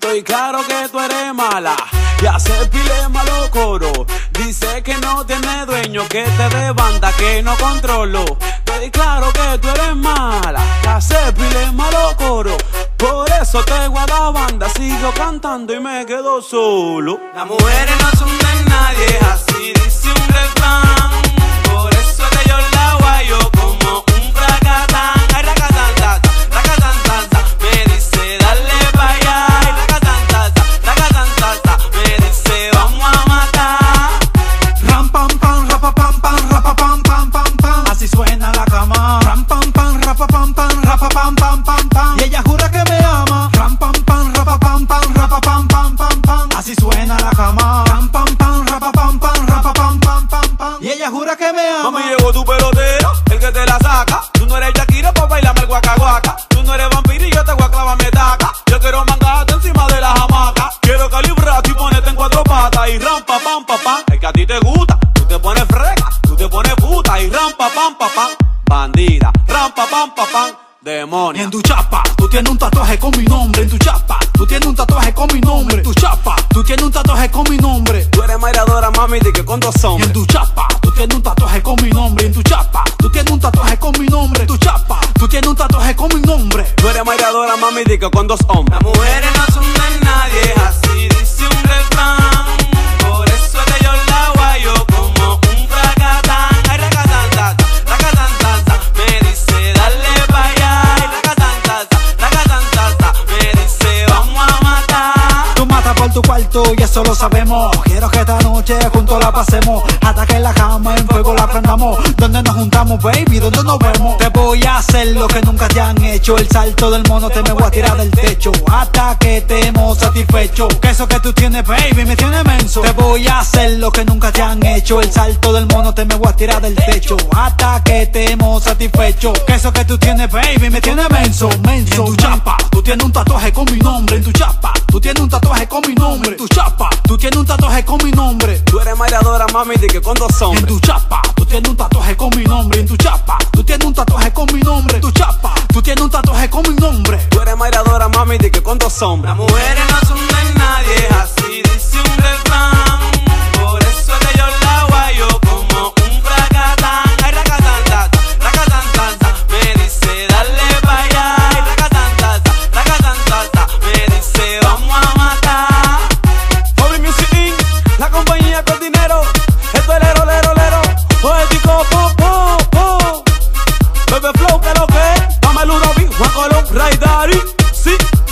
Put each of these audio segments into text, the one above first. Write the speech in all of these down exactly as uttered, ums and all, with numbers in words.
Estoy claro que tú eres mala y hace pile malo coro. Dice que no tiene dueño, que te de banda, que no controlo. Estoy claro que tú eres mala y hace pile malo coro. Por eso te voy a dar banda, sigo cantando y me quedo solo. Las mujeres no son de nadie, así dice un refrán. Por eso que yo la guayo como un fracatán. Ay, racatán, tata, racatán, tata. Me dice dale pa' allá. Ay, racatán, tata, racatán, tata. Me dice vamos a matar. Ram pam pam, rapa pam pam, rapa pam pam pam pam. Así suena la cama. Ram pam pam, rapa pam pam, rapa pam pam pam pam. Y ella jura que me ama. Ram pam pam, rapa pam pam, rapa pam pam pam pam. Así suena la cama. Ram pam pam, rapa pam pam, rapa pam pam pam pam. Y ella jura que me ama. Mami, llegó tu pelotero, el que te la saca. Tú no eres Shakira pa' bailarme el guaca guaca. Tú no eres vampiro y yo te voy a clavar mi taca. Yo quiero mangarte encima de la hamaca. Quiero calibrarte y ponerte en cuatro patas. Y ram pa pam pa pam. Es que a ti te gusta, tú te pones freca, tú te pones puta. Y ram pa pam pa pam. Bandida, ram pa pam pa pam. Y Demonia. en tu chapa, tú tienes un tatuaje con mi nombre. En tu chapa, tú tienes un tatuaje con mi nombre. En tu chapa, tú tienes un tatuaje con mi nombre. Tú eres mairadora, mami, di que con dos Y hombres. en tu chapa, tú tienes un tatuaje con mi nombre. En tu chapa, tú tienes un tatuaje con mi nombre. En tu chapa, tú tienes un tatuaje con mi nombre. Tú eres mairadora, mami, di que con dos hombres. Las mujeres no son de nadie, así dice un refrán. Por eso que yo la guayo como un fracatán. Ay, racatán, tata, racatán, tata. Me dice dale pa' allá. Ay, racatán, tata, racatán, tata. Me dice vamos a matar. Tú matas por tu cuarto y eso lo sabemos. Quiero que esta noche juntos la pasemos. Hasta que la cama en fuego la prendamos. Donde nos juntamos, baby, donde nos vemos. Te voy a hacer lo que nunca te han hecho. El salto del mono te me voy a tirar del techo. Hasta que te hemos satisfecho. Que eso que tú tienes, baby, me tiene menso. Te voy a hacer lo que nunca te han hecho. El salto del mono te me voy a tirar del techo. Hasta que te hemos satisfecho. Que eso que tú tienes, baby, me tiene menso, menso. En tu chapa, tú tienes un tatuaje con mi nombre. En tu chapa, tú tienes un tatuaje con mi nombre. En tu chapa, tú tienes un tatuaje con mi nombre. Tú eres mairadora, mami, di que con dos En hombres. tu chapa, tú tienes un tatuaje con mi nombre. En tu chapa, tú tienes un tatuaje con mi nombre. En tu chapa, tú tienes un tatuaje con mi nombre. Tú eres mairadora, mami, di que con dos hombres. Las mujeres no son de nadie, así dice un refrán. Por eso que yo la guayo como un fracatán. Ay, racatán, tata, racatán, tata. Me dice dale pa' allá. Ay, racatán, tata, racatán, tata. Me dice vamos a matar. Pobre Music Incorporated, la compañía con dinero. Esto es lero, lero, lero. Poético, po, po, po. Bebe Flow, que lo que. Pamelo David, Juan Colón, Ray Dari. Sí,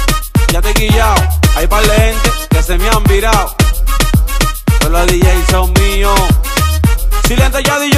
ya te he guillado. Hay par de gente que se me han virado. Solo los D Js son míos. Silente ya D J.